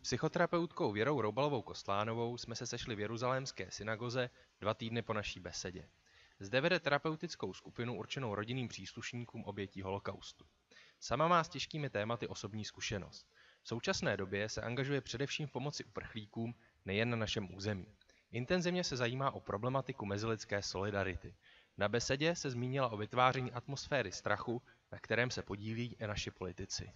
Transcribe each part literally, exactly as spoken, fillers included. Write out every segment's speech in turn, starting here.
psychoterapeutkou Věrou Roubalovou Kostlánovou jsme se sešli v jeruzalémské synagoze dva týdny po naší besedě. Zde vede terapeutickou skupinu určenou rodinným příslušníkům obětí holokaustu. Sama má s těžkými tématy osobní zkušenost. V současné době se angažuje především v pomoci uprchlíkům nejen na našem území. Intenzivně se zajímá o problematiku mezilidské solidarity. Na besedě se zmínila o vytváření atmosféry strachu, na kterém se podílí i naši politici.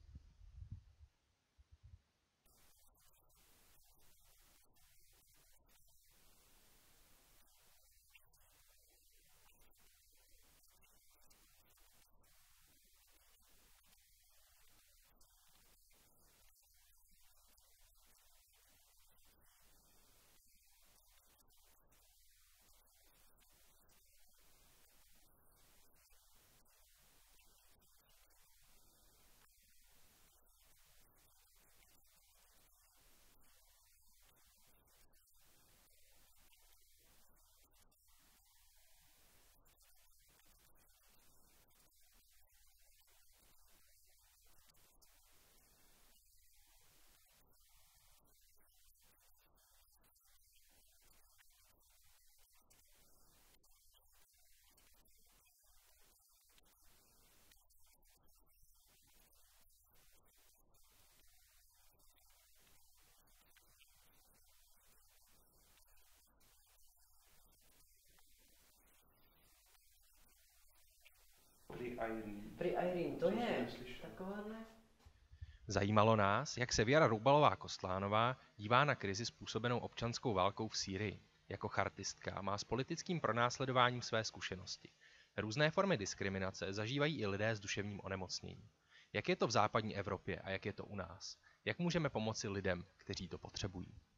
Pri Irene, to je takováhle. Zajímalo nás, jak se Věra Roubalová Kostlánová dívá na krizi způsobenou občanskou válkou v Sýrii. Jako chartistka má s politickým pronásledováním své zkušenosti. Různé formy diskriminace zažívají i lidé s duševním onemocněním. Jak je to v západní Evropě a jak je to u nás? Jak můžeme pomoci lidem, kteří to potřebují?